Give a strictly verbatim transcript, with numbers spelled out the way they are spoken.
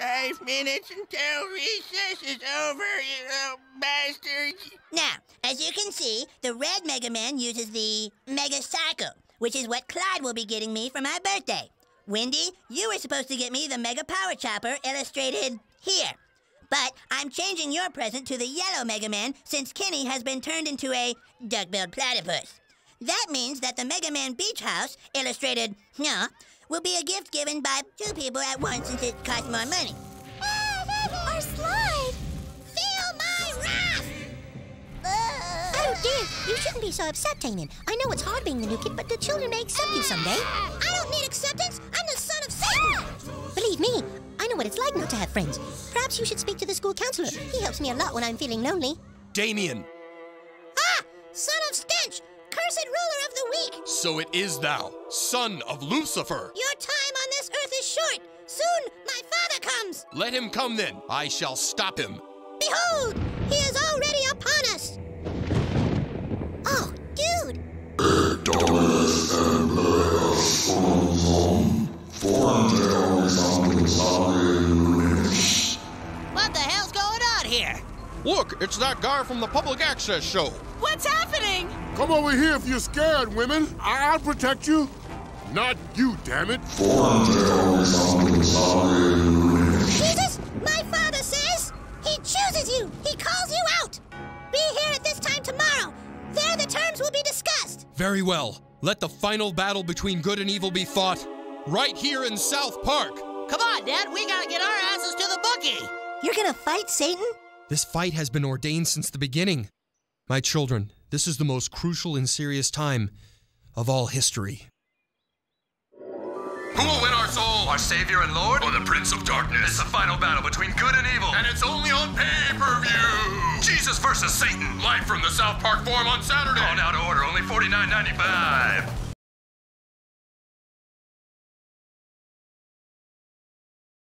Five minutes until recess is over, you little bastards. Now, as you can see, the red Megaman uses the Mega Cycle, which is what Clyde will be getting me for my birthday. Wendy, you were supposed to get me the Mega Power Chopper illustrated here. But I'm changing your present to the yellow Megaman since Kenny has been turned into a duck-billed platypus. That means that the Megaman Beach House, illustrated here, will be a gift given by two people at once since it costs more money. Our slide! Feel my wrath! Oh dear, you shouldn't be so upset, Damien. I know it's hard being the new kid, but the children may accept you someday. I don't need acceptance. I'm the son of Satan. Believe me, I know what it's like not to have friends. Perhaps you should speak to the school counselor. He helps me a lot when I'm feeling lonely. Damien! Ah! Son of Stench! Cursed ruler of the week! So it is thou, son of Lucifer! Your time on this earth is short. Soon my father comes. Let him come then. I shall stop him. Behold! He is already upon us. Oh, dude! What the hell's going on here? Look, it's that guy from the public access show. What's happening? Come over here if you're scared, women. I'll protect you. Not you, damn it. Jesus, my father says he chooses you. He calls you out. Be here at this time tomorrow. There the terms will be discussed. Very well. Let the final battle between good and evil be fought right here in South Park. Come on, Dad. We gotta get our asses to the bookie. You're gonna fight Satan? This fight has been ordained since the beginning. My children, this is the most crucial and serious time of all history. Who will win our soul? Our Savior and Lord? Or the Prince of Darkness? It's the final battle between good and evil. And it's only on pay-per-view! Jesus versus Satan. Live from the South Park Forum on Saturday. Call now to order, only forty-nine ninety-five.